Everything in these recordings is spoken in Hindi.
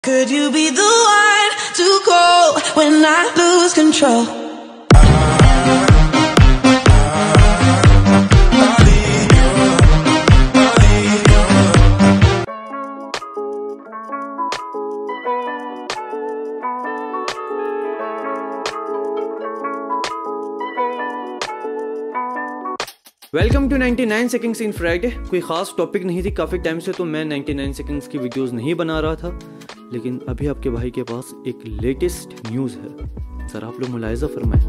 Could you be the one to call when I lose control? Welcome to 99 seconds in Friday. कोई ख़ास टॉपिक नहीं थी, काफ़ी टाइम से तो मैं 99 सेकंड्स की वीडियोस नहीं बना रहा था, लेकिन अभी आपके भाई के पास एक लेटेस्ट न्यूज़ है। सर आप लोग मुलाहिज़ा फरमाएं।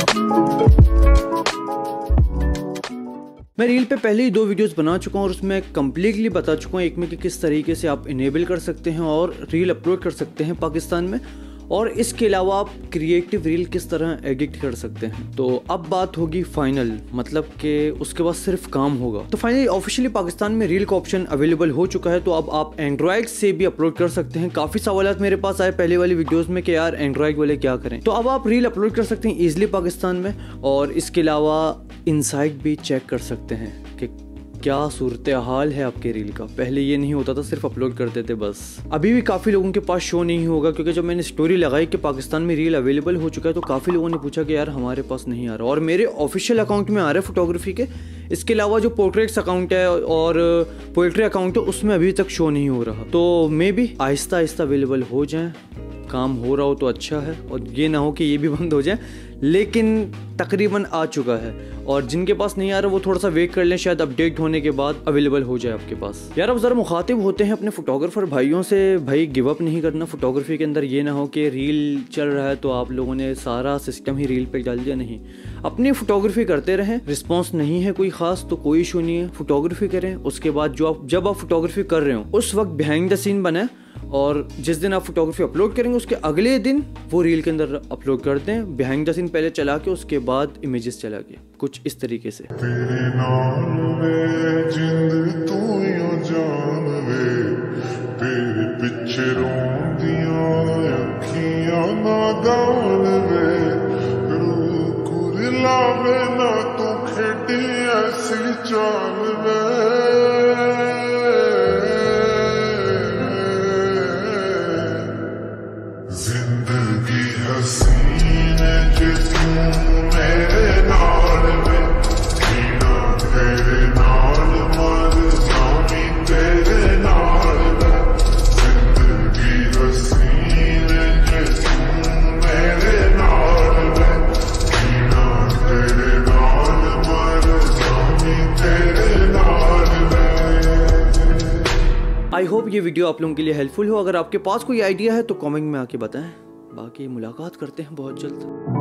मैं रील पे पहले ही 2 वीडियोस बना चुका हूँ और उसमें कम्प्लीटली बता चुका हूँ एक में कि किस तरीके से आप इनेबल कर सकते हैं और रील अपलोड कर सकते हैं पाकिस्तान में, और इसके अलावा आप क्रिएटिव रील किस तरह एडिट कर सकते हैं। तो अब बात होगी फाइनल, मतलब कि उसके बाद सिर्फ काम होगा। तो फाइनली ऑफिशियली पाकिस्तान में रील का ऑप्शन अवेलेबल हो चुका है, तो अब आप एंड्रॉयड से भी अपलोड कर सकते हैं। काफ़ी सवालात मेरे पास आए पहले वाली वीडियोस में कि यार एंड्रॉयड वाले क्या करें, तो अब आप रील अपलोड कर सकते हैं ईजिली पाकिस्तान में, और इसके अलावा इनसाइट भी चेक कर सकते हैं कि क्या सूरत हाल है आपके रील का। पहले ये नहीं होता था, सिर्फ अपलोड करते थे बस। अभी भी काफ़ी लोगों के पास शो नहीं होगा, क्योंकि जब मैंने स्टोरी लगाई कि पाकिस्तान में रील अवेलेबल हो चुका है तो काफ़ी लोगों ने पूछा कि यार हमारे पास नहीं आ रहा, और मेरे ऑफिशियल अकाउंट में आ रहा है फोटोग्राफी के। इसके अलावा जो पोर्ट्रेट्स अकाउंट है और पोएट्री अकाउंट है उसमें अभी तक शो नहीं हो रहा, तो मे भी आहिस्ता आहिस्ता अवेलेबल हो जाए। काम हो रहा हो तो अच्छा है, और ये ना हो कि ये भी बंद हो जाए, लेकिन तकरीबन आ चुका है। और जिनके पास नहीं आ रहा वो थोड़ा सा वेट कर लें, शायद अपडेट होने के बाद अवेलेबल हो जाए आपके पास। यार अब ज़रा मुखातिब होते हैं अपने फोटोग्राफर भाइयों से, भाई गिव अप नहीं करना फोटोग्राफी के अंदर। ये ना हो कि रील चल रहा है तो आप लोगों ने सारा सिस्टम ही रील पे डाल दिया। नहीं, अपनी फोटोग्राफी करते रहें। रिस्पॉन्स नहीं है कोई खास तो कोई इशू नहीं है, फोटोग्राफी करें। उसके बाद जब आप फोटोग्राफी कर रहे हो उस वक्त बिहाइंड द सीन बनाए, और जिस दिन आप फोटोग्राफी अपलोड करेंगे उसके अगले दिन वो रील के अंदर अपलोड कर दें। बिहाइंड द सीन पहले चला के उसके बाद इमेजेस चला के, कुछ इस तरीके से। तेरे नाल वे जिंद तू यो जान वे, तेरे पिछे रोंदियां अखियां नादान वे, रूह कुरलावे ना तू खेडी ऐसी चाल वे। जिंदगी हसीन जिसू मेरे नाल में, जीना तेरे नाल मर जानी तेरे नाल में। जिंदगी हसीन जिसू मेरे नाल में, जीना तेरे नाल मर जानी तेरे नाल में। आई होप ये वीडियो आप लोगों के लिए हेल्पफुल हो। अगर आपके पास कोई आइडिया है तो कमेंट में आके बताएं। बाकी मुलाकात करते हैं बहुत जल्द।